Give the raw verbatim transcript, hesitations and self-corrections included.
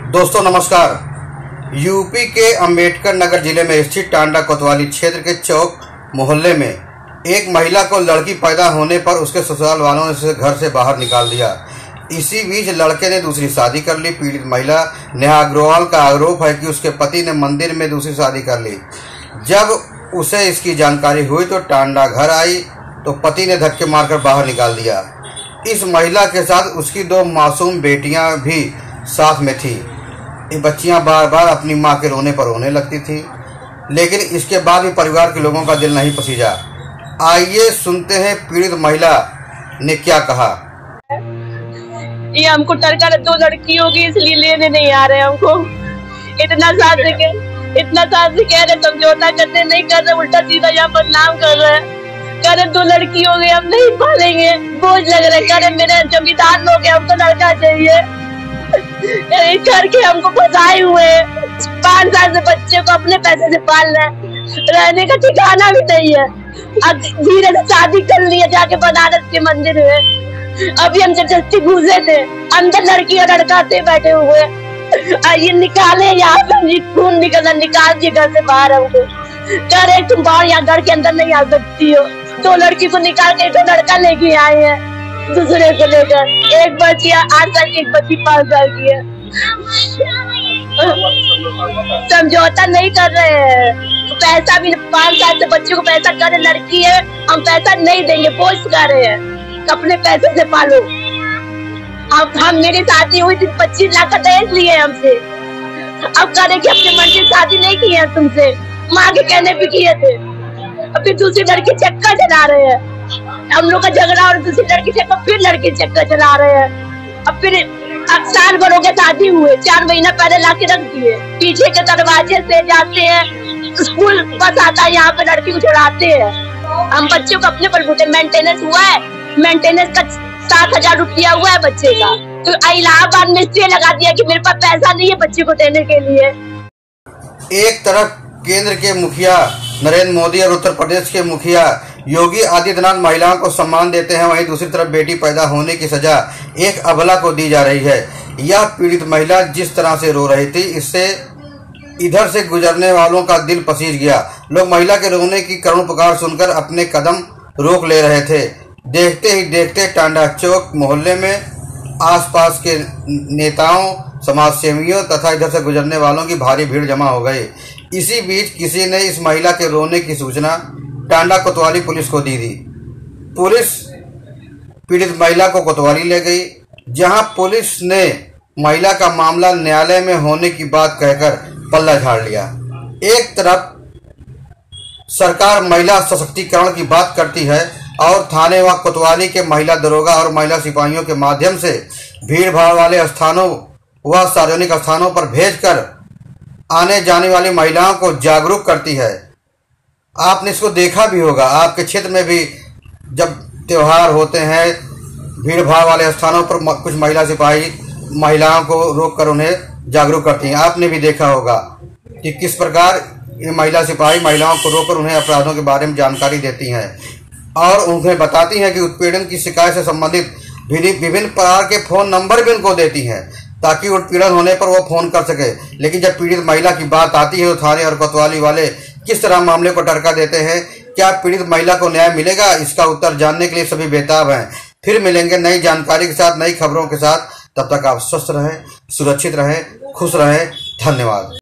दोस्तों नमस्कार। यूपी के अंबेडकर नगर जिले में स्थित टांडा कोतवाली क्षेत्र के चौक मोहल्ले में एक महिला को लड़की पैदा होने पर उसके ससुराल वालों ने उसे घर से बाहर निकाल दिया। इसी बीच लड़के ने दूसरी शादी कर ली। पीड़ित महिला नेहा अग्रवाल का आरोप है कि उसके पति ने मंदिर में दूसरी शादी कर ली। जब उसे इसकी जानकारी हुई तो टांडा घर आई तो पति ने धक्के मारकर बाहर निकाल दिया। इस महिला के साथ उसकी दो मासूम बेटियां भी साथ में थी। ये बच्चियां बार बार अपनी मां के रोने पर रोने लगती थी, लेकिन इसके बाद भी परिवार के लोगों का दिल नहीं पसीजा। आइए सुनते हैं पीड़ित महिला ने क्या कहा। ये हमको टरका दो लड़की होगी इसलिए लेने नहीं आ रहे हमको। इतना साथ से के, इतना साथ से कह रहे समझौता करते नहीं कर रहे, उल्टा सीधा यहाँ पर नाम कर रहे हैं। कह रहे दो लड़की हो गई हम नहीं पालेंगे, बोझ लग रहा है। कह रहे मेरे जमींदार लोग हैं, हमको लड़का चाहिए। करके हमको फंसाए हुए पाँच साल से बच्चे को अपने पैसे से पाल रहे हैं, रहने का ठिकाना भी नहीं है। अब धीरे से शादी कर लिया जाके बनारस के मंदिर में। अभी हम जबरदस्ती घुसे थे, अंदर लड़की और लड़का से बैठे हुए। ये निकाले यहाँ पे खून निकलना, निकाल दिए घर से बाहर हमको। कह रहे तुम बाहर यहाँ घर के अंदर नहीं आ सकती हो। दो लड़की को निकाल के दो लड़का लेके आए हैं दूसरे को लेकर। एक बच्ची आठ साल की, एक बच्ची पाँच साल की है। समझौता नहीं कर रहे हैं, पैसा भी पाँच साल से बच्चे को पैसा कर रहे, लड़की है हम पैसा नहीं देंगे, बोझ कर रहे हैं, अपने पैसे से पालो। अब हम मेरी शादी हुई थी, पच्चीस लाख का दहेज लिए हमसे। अब कह रहे कि अपनी मर्जी शादी नहीं की है तुमसे, माँ के कहने पे किए थे। अब फिर दूसरी लड़की चक्कर चला रहे हैं। हम लोग का झगड़ा और दूसरी लड़की चक्कर, फिर लड़की चक्कर चला रहे हैं। अब फिर अब साल भर हो गए शादी हुए, चार महीना पहले ला के रख दिए। पीछे के दरवाजे से जाते हैं, स्कूल बस आता है, यहाँ पे लड़की को छुड़ाते हैं। हम बच्चों को अपने बलबूते मेंटेनेंस हुआ है, मेंटेनेंस का सात हजार रुपया हुआ है बच्चे का। तो इलाहाबाद में इसलिए लगा दिया कि मेरे पास पैसा नहीं है बच्चे को देने के लिए। एक तरफ केंद्र के मुखिया नरेंद्र मोदी और उत्तर प्रदेश के मुखिया योगी आदित्यनाथ महिलाओं को सम्मान देते हैं, वहीं दूसरी तरफ बेटी पैदा होने की सजा एक अबला को दी जा रही है। यह पीड़ित महिला जिस तरह से रो रही थी, इससे इधर से गुजरने वालों का दिल पसीज गया। लोग महिला के रोने की करुण पुकार सुनकर अपने कदम रोक ले रहे थे। देखते ही देखते टांडा चौक मोहल्ले में आसपास के नेताओं, समाज सेवियों तथा इधर से गुजरने वालों की भारी भीड़ जमा हो गई। इसी बीच किसी ने इस महिला के रोने की सूचना टांडा कोतवाली पुलिस को दी थी। पुलिस पीड़ित महिला को कोतवाली ले गई, जहां पुलिस ने महिला का मामला न्यायालय में होने की बात कहकर पल्ला झाड़ लिया। एक तरफ सरकार महिला सशक्तिकरण की बात करती है और थाने व कोतवाली के महिला दरोगा और महिला सिपाहियों के माध्यम से भीड़ भाड़ वाले स्थानों व सार्वजनिक स्थानों पर भेजकर आने जाने वाली महिलाओं को जागरूक करती है। आपने इसको देखा भी होगा, आपके क्षेत्र में भी जब त्योहार होते हैं, भीड़ भाड़ वाले स्थानों पर कुछ महिला सिपाही महिलाओं को रोककर उन्हें जागरूक करती हैं। आपने भी देखा होगा कि किस प्रकार ये महिला सिपाही महिलाओं को रोककर उन्हें अपराधों के बारे में जानकारी देती हैं और उन्हें बताती हैं कि उत्पीड़न की शिकायत से संबंधित विभिन्न प्रकार के फोन नंबर भी उनको देती हैं, ताकि उत्पीड़न होने पर वो फोन कर सके। लेकिन जब पीड़ित महिला की बात आती है तो थाने और कोतवाली वाले किस तरह मामले को टरका देते हैं। क्या पीड़ित महिला को न्याय मिलेगा, इसका उत्तर जानने के लिए सभी बेताब हैं। फिर मिलेंगे नई जानकारी के साथ, नई खबरों के साथ। तब तक आप स्वस्थ रहें, सुरक्षित रहें, खुश रहें। धन्यवाद।